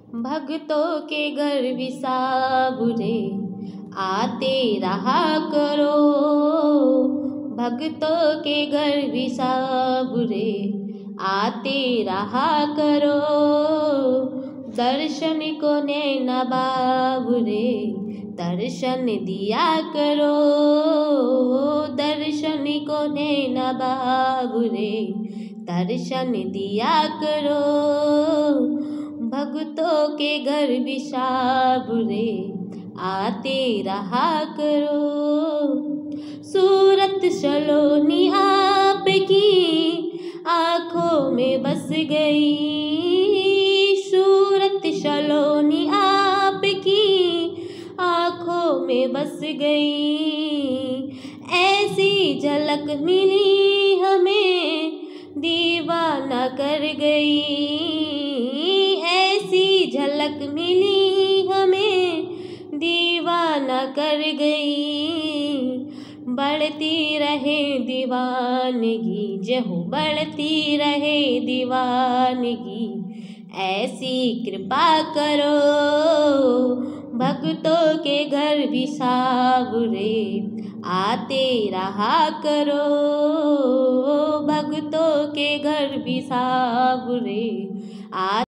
भक्तों के घर विसाबुरे आते रहा करो। भक्तों के घर विसाबुरे आते रहा करो। दर्शन को नैना बाबुरे दर्शन दिया करो। दर्शन को नैना बाबुरे दर्शन दिया करो। भक्तों के घर विसाबुरे आते रहा करो। सूरत सलोनी आपकी आँखों में बस गई। सूरत सलोनी आपकी आँखों में बस गई। ऐसी झलक मिली हमें दीवाना कर गई। ऐसी झलक मिली हमें दीवाना कर गई। बढ़ती रहे दीवानगी जहो बढ़ती रहे दीवानगी ऐसी कृपा करो। भक्तों के घर विसाबुरे आते रहा करो। भक्तों के घर विसाबुरे